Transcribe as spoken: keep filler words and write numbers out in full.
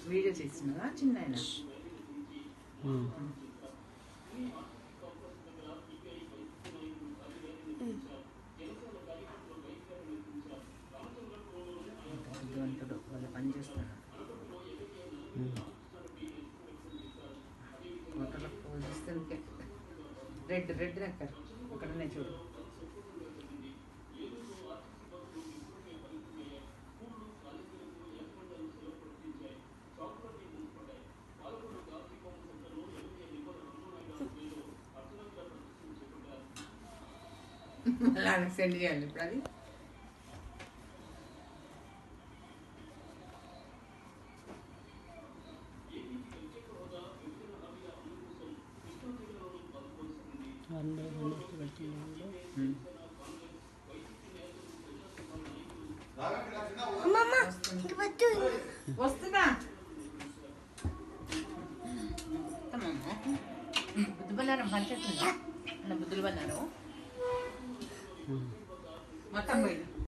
Video చేస్తున్నావా చిన్న ఆయన? బుద్ధివంతుడు వాళ్ళు పని చేస్తున్నాడు. ఫోటోలో పోజిస్తే రెడ్ రెడ్ దగ్గర అక్కడనే చూడు. మళ్ళీ సెండ్ చేయాలి ఇప్పుడు అది. వస్తుందా బుద్ధి బల్లారం పనిచేస్తుందా? బుద్ధులు బల్లారం మొత్తం పోయింది.